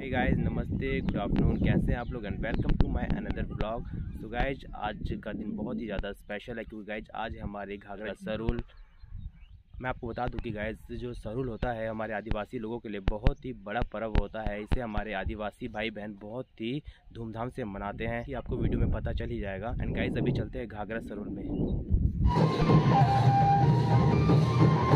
हे guys, नमस्ते, good afternoon. कैसे हैं आप लोग and welcome to my another blog. So guys, आज का दिन बहुत ही ज़्यादा स्पेशल है क्योंकि गाइस आज हमारे घाघरा सरूल। मैं आपको बता दूं कि गाइस जो सरूल होता है हमारे आदिवासी लोगों के लिए बहुत ही बड़ा पर्व होता है। इसे हमारे आदिवासी भाई बहन बहुत ही धूमधाम से मनाते हैं कि आपको वीडियो में पता चल ही जाएगा। एंड गाइस अभी चलते हैं घाघरा सरूल में।